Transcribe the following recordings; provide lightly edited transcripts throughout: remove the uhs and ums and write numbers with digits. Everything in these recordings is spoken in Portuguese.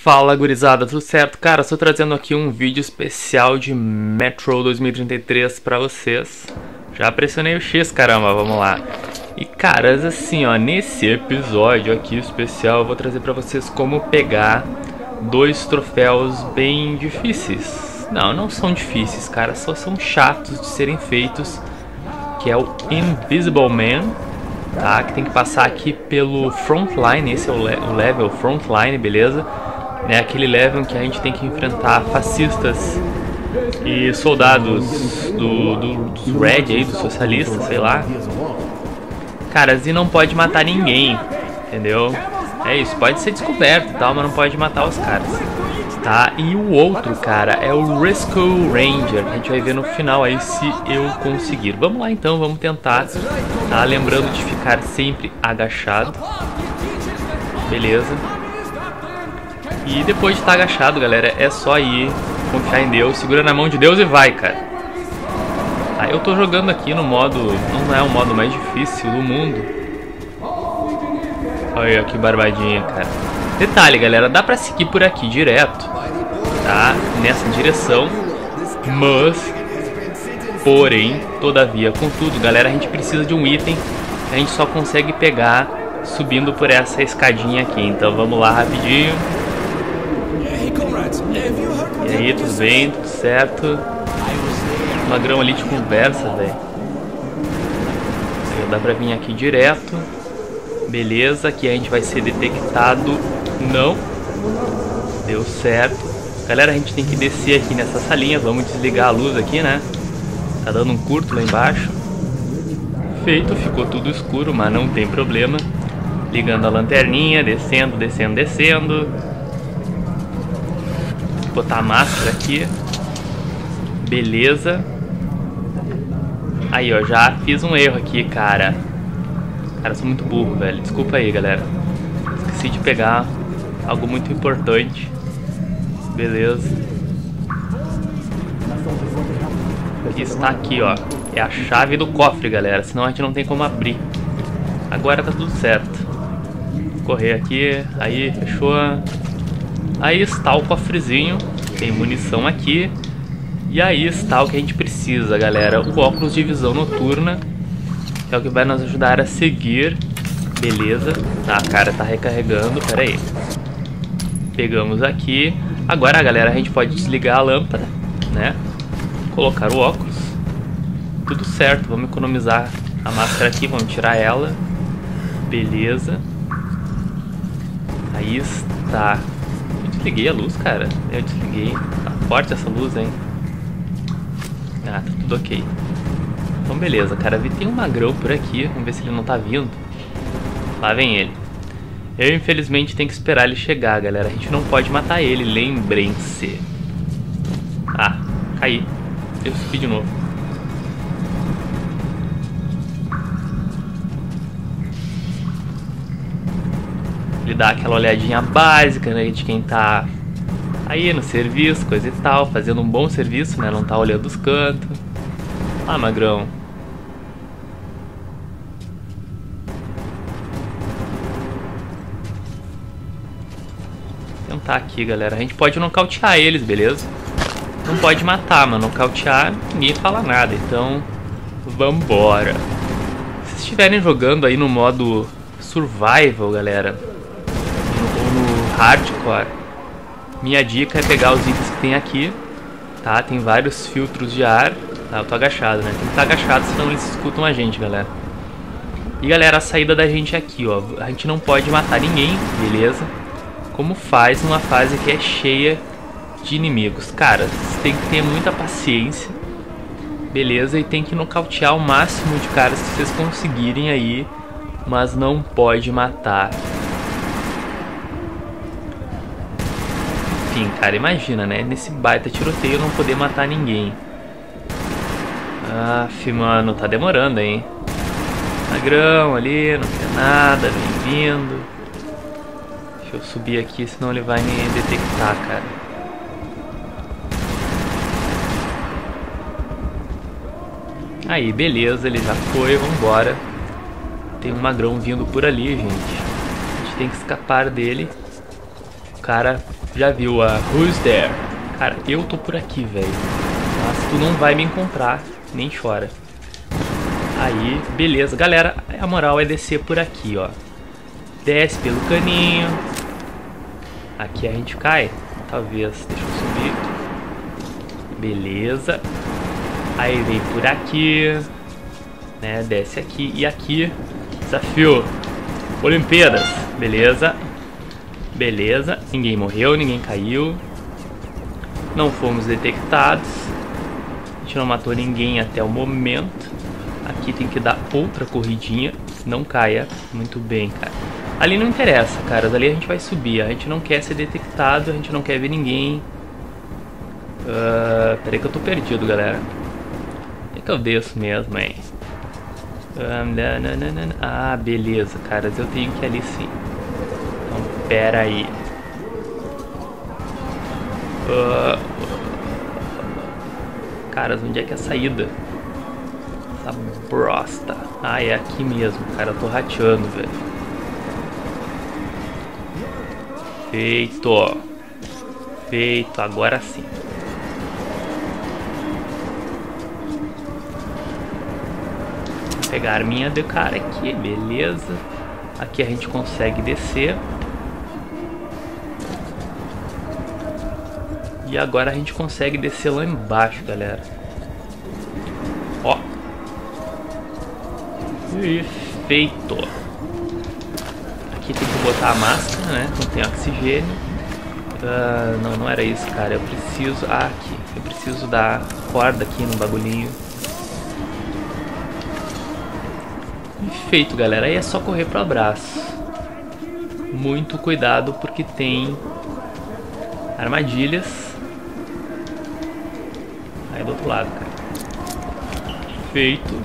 Fala gurizada, tudo certo? Cara, estou trazendo aqui um vídeo especial de Metro 2033 pra vocês. Já pressionei o X, caramba, vamos lá. E caras, assim ó, nesse episódio aqui especial eu vou trazer pra vocês como pegar dois troféus bem difíceis. Não são difíceis, cara, só são chatos de serem feitos. Que é o Invisible Man, tá? Que tem que passar aqui pelo Frontline, esse é o level Frontline, beleza? É aquele level que a gente tem que enfrentar fascistas e soldados dos Red aí, dos socialistas, sei lá. Caras, e não pode matar ninguém, entendeu? É isso, pode ser descoberto e tal, mas não pode matar os caras, tá? E o outro, cara, é o Rescue Ranger, a gente vai ver no final aí se eu conseguir. Vamos lá então, vamos tentar, tá? Lembrando de ficar sempre agachado, beleza? E depois de estar agachado, galera, é só ir, confiar em Deus, segura na mão de Deus e vai, cara. Tá, eu tô jogando aqui no modo, não é o modo mais difícil do mundo. Olha que barbadinha, cara. Detalhe, galera, dá pra seguir por aqui direto, tá? Nessa direção, mas, porém, todavia, contudo, galera, a gente precisa de um item que a gente só consegue pegar subindo por essa escadinha aqui. Então vamos lá rapidinho. E aí, tudo bem? Tudo certo? Magrão ali de conversa, velho. Dá pra vir aqui direto. Beleza, aqui a gente vai ser detectado. Não. Deu certo. Galera, a gente tem que descer aqui nessa salinha. Vamos desligar a luz aqui, né? Tá dando um curto lá embaixo. Feito, ficou tudo escuro, mas não tem problema. Ligando a lanterninha, descendo, descendo, descendo. Botar a máscara aqui. Beleza. Aí, ó, já fiz um erro aqui, cara. Cara, eu sou muito burro, velho. Desculpa aí, galera. Esqueci de pegar algo muito importante. Beleza. Está aqui, ó. É a chave do cofre, galera. Senão a gente não tem como abrir. Agora tá tudo certo. Correr aqui. Aí, fechou. Aí está o cofrezinho, tem munição aqui. E aí está o que a gente precisa, galera. O óculos de visão noturna, que é o que vai nos ajudar a seguir. Beleza. Ah, cara, tá recarregando, pera aí. Pegamos aqui. Agora, galera, a gente pode desligar a lâmpada, né? Colocar o óculos. Tudo certo, vamos economizar a máscara aqui, vamos tirar ela. Beleza. Aí está. Desliguei a luz, cara. Eu desliguei. Tá forte essa luz, hein? Ah, tá tudo ok. Então beleza, cara. Vi tem um magrão por aqui. Vamos ver se ele não tá vindo. Lá vem ele. Eu infelizmente tenho que esperar ele chegar, galera. A gente não pode matar ele, lembrem-se. Ah, caí. Eu subi de novo. Ele dá aquela olhadinha básica, né, de quem tá aí no serviço, coisa e tal, fazendo um bom serviço, né, não tá olhando os cantos. Ah, magrão. Vou tentar aqui, galera. A gente pode nocautear eles, beleza? Não pode matar, mas nocautear ninguém fala nada, então vambora. Se vocês estiverem jogando aí no modo survival, galera, hardcore, minha dica é pegar os itens que tem aqui, tá? Tem vários filtros de ar, tá? Eu tô agachado, né? Tem que estar agachado, senão eles escutam a gente, galera. E galera, a saída da gente é aqui, ó. A gente não pode matar ninguém, beleza? Como faz numa fase que é cheia de inimigos. Cara, vocês tem que ter muita paciência, beleza? E tem que nocautear o máximo de caras que vocês conseguirem aí, mas não pode matar. Enfim, cara, imagina, né? Nesse baita tiroteio não poder matar ninguém. Aff, mano, tá demorando, hein? Magrão ali, não tem nada, bem-vindo. Deixa eu subir aqui, senão ele vai me detectar, cara. Aí, beleza, ele já foi, vambora. Tem um magrão vindo por ali, gente. A gente tem que escapar dele. cara já viu a Who's There? Cara, eu tô por aqui, velho. Mas tu não vai me encontrar, nem chora. Aí, beleza. Galera, a moral é descer por aqui, ó. Desce pelo caninho. Aqui a gente cai. Talvez. Deixa eu subir. Beleza. Aí vem por aqui. Né? Desce aqui. E aqui. Desafio. Olimpíadas. Beleza. Beleza. Ninguém morreu, ninguém caiu. Não fomos detectados. A gente não matou ninguém até o momento. Aqui tem que dar outra corridinha. Não caia. Muito bem, cara. Ali não interessa, cara. Dali a gente vai subir. A gente não quer ser detectado. A gente não quer ver ninguém. Peraí que eu tô perdido, galera. Onde é que eu desço mesmo, hein? Ah, beleza, caras. Eu tenho que ir ali sim. Então, pera aí. Caras, onde é que é a saída? Essa brosta. Ah, é aqui mesmo, cara. Eu tô rateando, velho. Feito. Feito, agora sim. Vou pegar a arminha do cara aqui, beleza. Aqui a gente consegue descer. E agora a gente consegue descer lá embaixo, galera. Ó. Feito. Aqui tem que botar a máscara, né? Não tem oxigênio. Não era isso, cara. Eu preciso... Ah, aqui. Eu preciso dar corda aqui no bagulhinho. Feito, galera. Aí é só correr pro abraço. Muito cuidado porque tem armadilhas. Aí do outro lado, cara. Feito.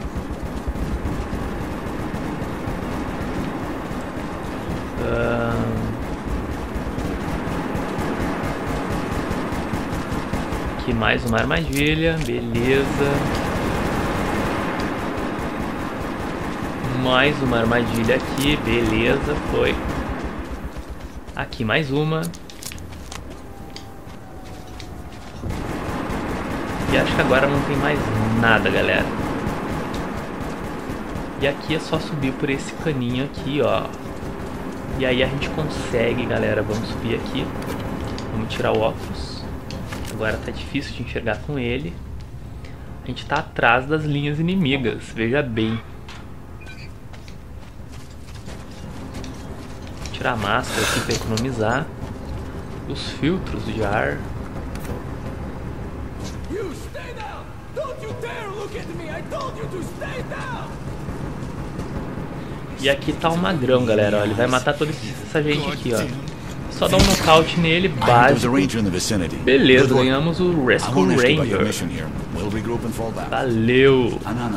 Aqui mais uma armadilha, beleza. Mais uma armadilha aqui, beleza, foi. Aqui mais uma. E acho que agora não tem mais nada, galera. E aqui é só subir por esse caninho aqui, ó. E aí a gente consegue, galera. Vamos subir aqui. Vamos tirar o óculos. Agora tá difícil de enxergar com ele. A gente tá atrás das linhas inimigas, veja bem. Vou tirar a máscara aqui para economizar. Os filtros de ar. E aqui tá o magrão, galera. Ó, ele vai matar toda essa gente aqui, ó. Só dá um nocaute nele, básico. Beleza, ganhamos o Rescue Ranger. Valeu!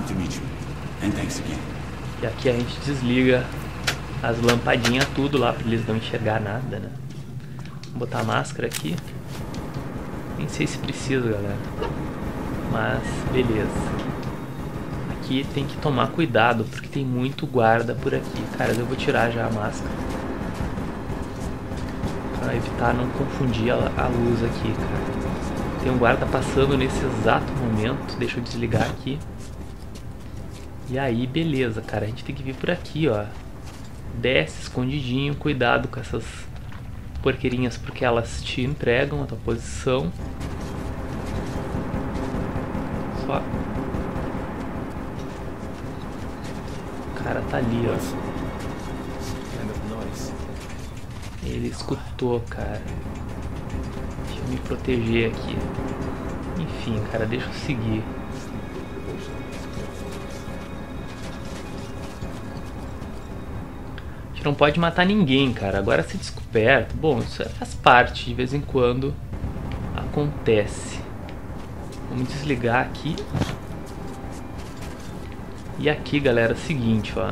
E aqui a gente desliga as lampadinhas tudo lá, pra eles não enxergar nada, né? Vou botar a máscara aqui. Nem sei se precisa, galera. Mas, beleza. Aqui tem que tomar cuidado, porque tem muito guarda por aqui. Cara, eu vou tirar já a máscara. Pra evitar não confundir a luz aqui, cara. Tem um guarda passando nesse exato momento. Deixa eu desligar aqui. E aí, beleza, cara. A gente tem que vir por aqui, ó. Desce escondidinho. Cuidado com essas porqueirinhas, porque elas te entregam a tua posição. Só. O cara tá ali, ó. Ele escutou, cara. Deixa eu me proteger aqui. Enfim, cara, deixa eu seguir. A gente não pode matar ninguém, cara. Agora ser descoberto. Bom, isso faz parte. De vez em quando acontece. Vamos desligar aqui. E aqui, galera, é o seguinte, ó.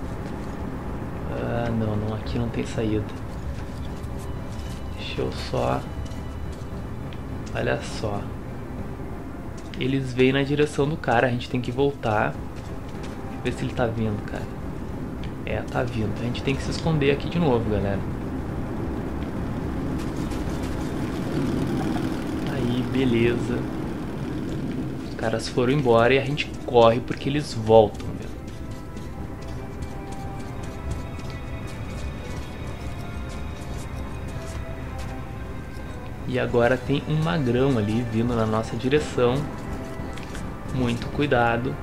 Não, aqui não tem saída. Deixa eu só... Olha só. Eles vêm na direção do cara. A gente tem que voltar. Ver se ele tá vindo, cara. É, tá vindo. A gente tem que se esconder aqui de novo, galera. Beleza. Os caras foram embora e a gente corre porque eles voltam, meu. E agora tem um magrão ali vindo na nossa direção. Muito cuidado.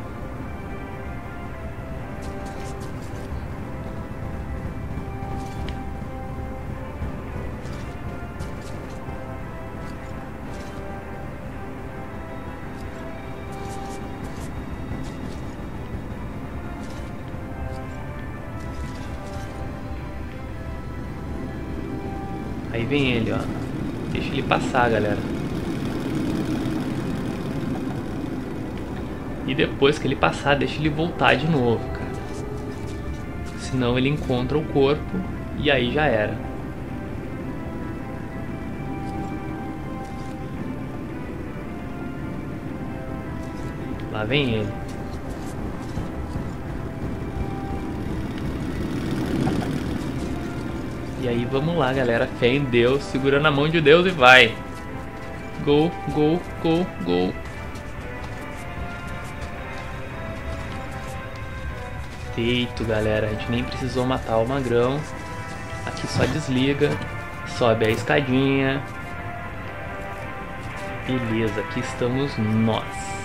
Aí vem ele, ó. Deixa ele passar, galera. E depois que ele passar, deixa ele voltar de novo, cara. Senão ele encontra o corpo e aí já era. Lá vem ele. E aí vamos lá, galera. Fé em Deus, segurando a mão de Deus e vai. Gol, gol, gol, gol. Feito, galera. A gente nem precisou matar o magrão. Aqui só desliga. Sobe a escadinha. Beleza, aqui estamos nós.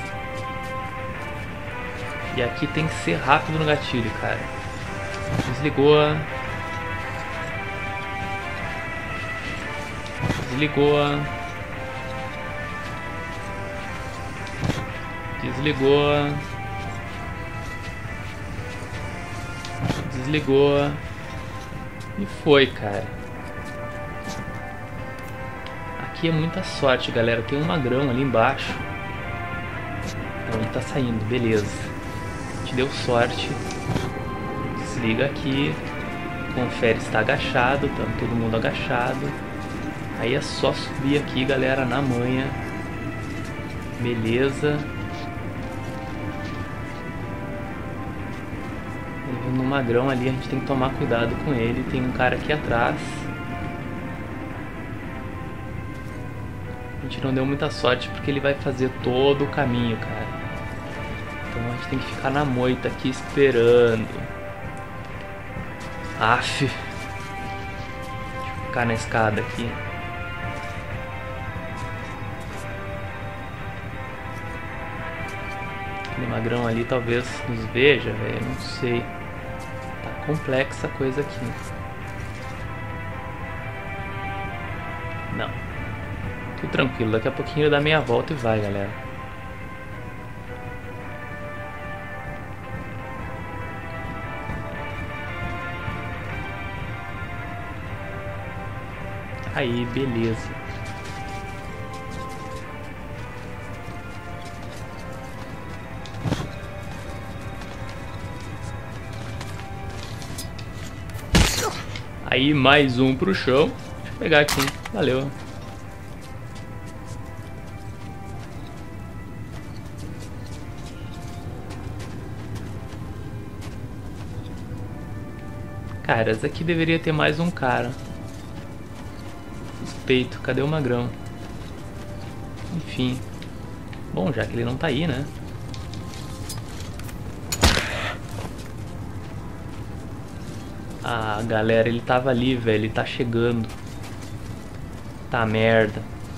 E aqui tem que ser rápido no gatilho, cara. Desligou. Desligou. Desligou. Desligou. E foi, cara. Aqui é muita sorte, galera. Tem um magrão ali embaixo. Então ele tá saindo, beleza. A gente deu sorte. Desliga aqui. Confere se tá agachado. Estamos todo mundo agachado. Aí é só subir aqui, galera, na manha. Beleza. No magrão ali, a gente tem que tomar cuidado com ele. Tem um cara aqui atrás. A gente não deu muita sorte porque ele vai fazer todo o caminho, cara. Então a gente tem que ficar na moita aqui esperando. Aff. Deixa eu ficar na escada aqui. Aquele magrão ali talvez nos veja, velho. Não sei. Tá complexa a coisa aqui. Não. Tudo tranquilo. Daqui a pouquinho eu dou meia volta e vai, galera. Aí, beleza. Aí, mais um pro chão. Deixa eu pegar aqui. Valeu. Cara, essa aqui deveria ter mais um cara. Suspeito. Cadê o magrão? Enfim. Bom, já que ele não tá aí, né? Ah, galera, ele tava ali, velho. Ele tá chegando. Tá merda.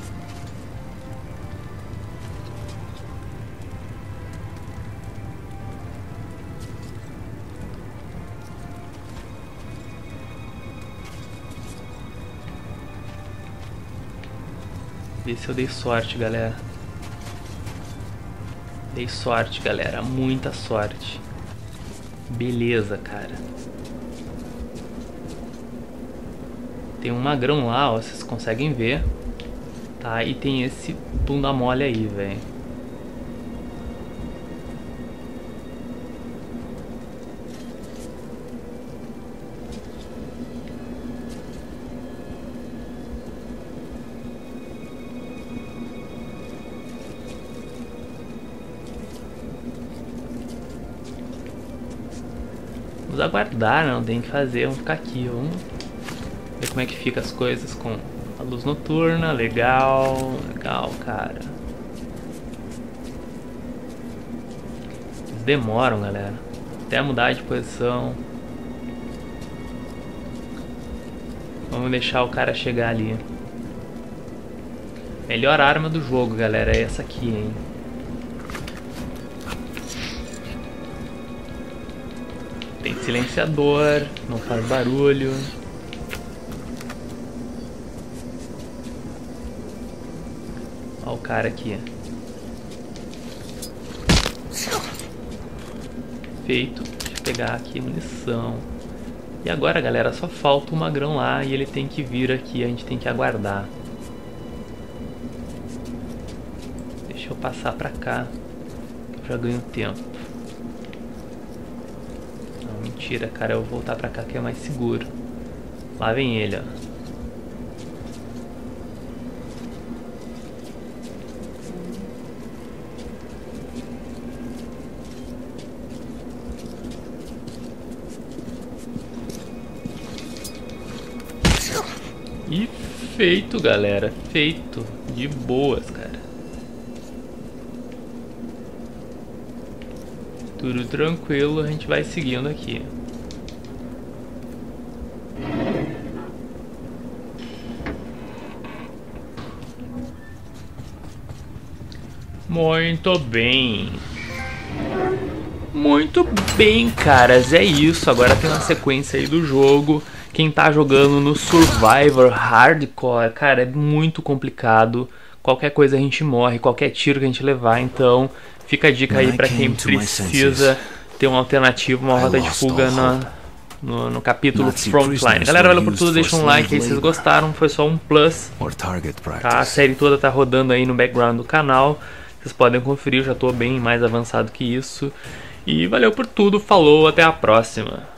Vê se eu dei sorte, galera. Dei sorte, galera. Muita sorte. Beleza, cara. Tem um magrão lá, ó, vocês conseguem ver. Tá, e tem esse bunda mole aí, velho. Vamos aguardar, não tem o que fazer, vamos ficar aqui, vamos ver como é que fica as coisas com A luz noturna, legal, legal, cara. Eles demoram, galera, até mudar de posição. Vamos deixar o cara chegar ali. Melhor arma do jogo, galera, é essa aqui, hein. Tem silenciador, não faz barulho. Olha o cara aqui. Feito. Deixa eu pegar aqui a munição. E agora, galera, só falta o magrão lá e ele tem que vir aqui, a gente tem que aguardar. Deixa eu passar pra cá, que eu já ganho tempo. Não, mentira, cara, eu vou voltar pra cá que é mais seguro. Lá vem ele, ó. E feito, galera, feito, de boas, cara. Tudo tranquilo, a gente vai seguindo aqui. Muito bem. Muito bem, caras, é isso. Agora tem uma sequência aí do jogo. Quem tá jogando no Survivor Hardcore, cara, é muito complicado. Qualquer coisa a gente morre, qualquer tiro que a gente levar. Então fica a dica aí pra quem precisa ter uma alternativa, uma rota de fuga no capítulo Frontline. Galera, valeu por tudo, deixa um like aí se vocês gostaram. Foi só um plus, tá? A série toda tá rodando aí no background do canal. Vocês podem conferir, eu já tô bem mais avançado que isso. E valeu por tudo, falou, até a próxima.